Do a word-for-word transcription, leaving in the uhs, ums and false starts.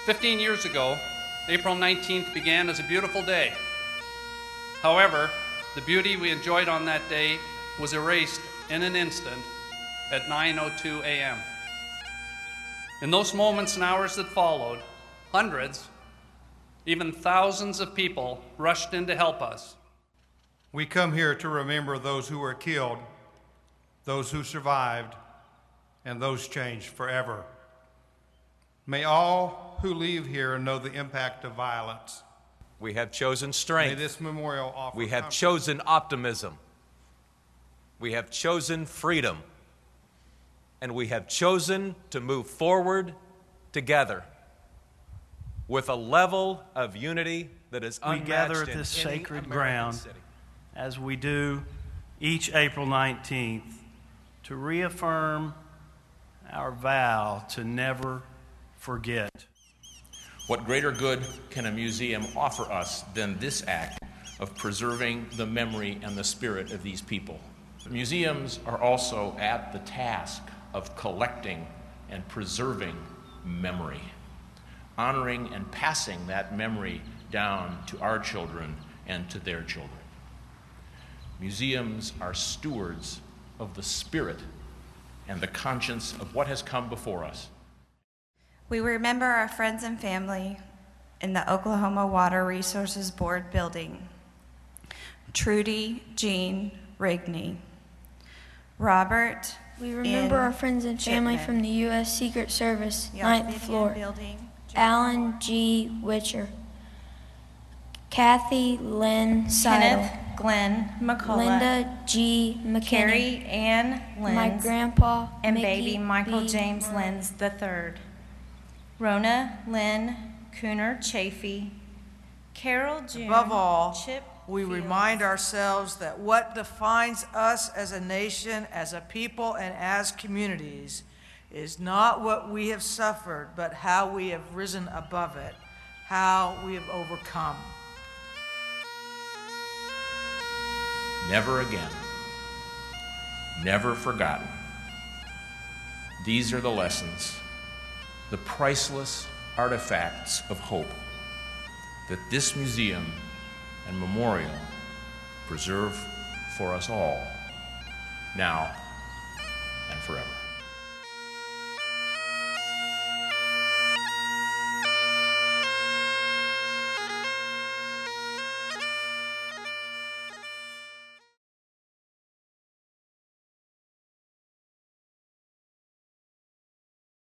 Fifteen years ago, April nineteenth began as a beautiful day. However, the beauty we enjoyed on that day was erased in an instant at nine oh two a m In those moments and hours that followed, hundreds, even thousands of people rushed in to help us. We come here to remember those who were killed, those who survived, and those changed forever. May all who leave here know the impact of violence. We have chosen May strength. this memorial offer We have comfort. chosen optimism. We have chosen freedom. And we have chosen to move forward together with a level of unity that is We unmatched gather at in this any sacred American ground, city. as we do each April nineteenth, to reaffirm our vow to never forget. What greater good can a museum offer us than this act of preserving the memory and the spirit of these people? Museums are also at the task of collecting and preserving memory, honoring and passing that memory down to our children and to their children. Museums are stewards of the spirit and the conscience of what has come before us. We remember our friends and family in the Oklahoma Water Resources Board building. Trudy Jean Rigney. Robert We remember N. our friends and family Chipman. from the U S Secret Service, Young ninth Vivian floor. Building. Alan G. Witcher. Kathy Lynn Seidel. Kenneth Glenn McCullough. Linda G. McKinney. Carrie Ann Lenz. My grandpa, and Mickey baby Michael B. James Brown. Lenz the third. Rona Lynn Cooner Chafee. Carol June Above all, Chip we Fields. remind ourselves that what defines us as a nation, as a people, and as communities is not what we have suffered, but how we have risen above it, how we have overcome. Never again, never forgotten. These are the lessons, the priceless artifacts of hope that this museum and memorial preserve for us all, now and forever.